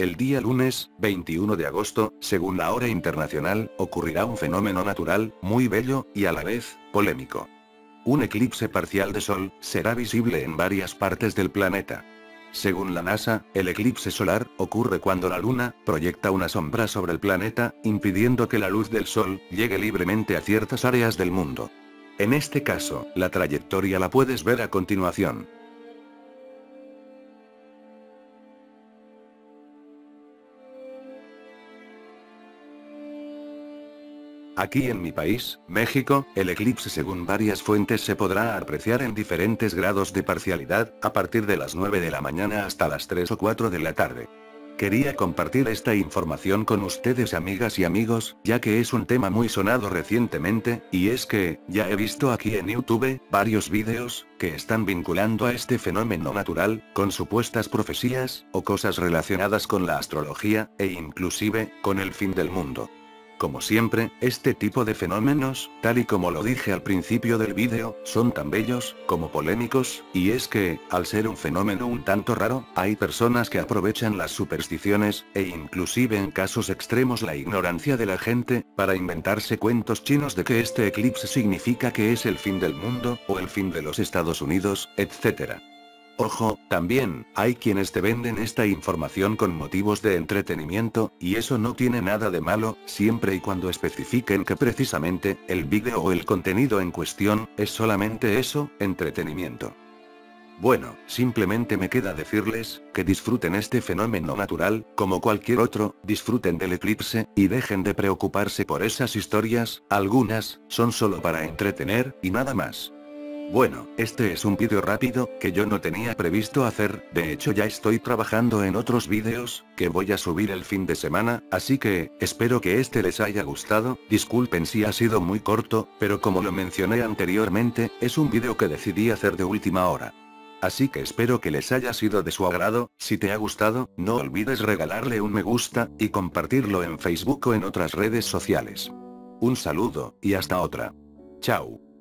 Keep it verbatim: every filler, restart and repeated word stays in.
El día lunes, veintiuno de agosto, según la hora internacional, ocurrirá un fenómeno natural, muy bello, y a la vez, polémico. Un eclipse parcial de Sol, será visible en varias partes del planeta. Según la NASA, el eclipse solar, ocurre cuando la Luna, proyecta una sombra sobre el planeta, impidiendo que la luz del Sol, llegue libremente a ciertas áreas del mundo. En este caso, la trayectoria la puedes ver a continuación. Aquí en mi país, México, el eclipse según varias fuentes se podrá apreciar en diferentes grados de parcialidad, a partir de las nueve de la mañana hasta las tres o cuatro de la tarde. Quería compartir esta información con ustedes, amigas y amigos, ya que es un tema muy sonado recientemente, y es que, ya he visto aquí en YouTube, varios vídeos, que están vinculando a este fenómeno natural, con supuestas profecías, o cosas relacionadas con la astrología, e inclusive, con el fin del mundo. Como siempre, este tipo de fenómenos, tal y como lo dije al principio del vídeo, son tan bellos, como polémicos, y es que, al ser un fenómeno un tanto raro, hay personas que aprovechan las supersticiones, e inclusive en casos extremos la ignorancia de la gente, para inventarse cuentos chinos de que este eclipse significa que es el fin del mundo, o el fin de los Estados Unidos, etcétera. Ojo, también, hay quienes te venden esta información con motivos de entretenimiento, y eso no tiene nada de malo, siempre y cuando especifiquen que precisamente, el vídeo o el contenido en cuestión, es solamente eso, entretenimiento. Bueno, simplemente me queda decirles, que disfruten este fenómeno natural, como cualquier otro, disfruten del eclipse, y dejen de preocuparse por esas historias, algunas, son solo para entretener, y nada más. Bueno, este es un vídeo rápido, que yo no tenía previsto hacer, de hecho ya estoy trabajando en otros vídeos, que voy a subir el fin de semana, así que, espero que este les haya gustado, disculpen si ha sido muy corto, pero como lo mencioné anteriormente, es un vídeo que decidí hacer de última hora. Así que espero que les haya sido de su agrado. Si te ha gustado, no olvides regalarle un me gusta, y compartirlo en Facebook o en otras redes sociales. Un saludo, y hasta otra. Chao.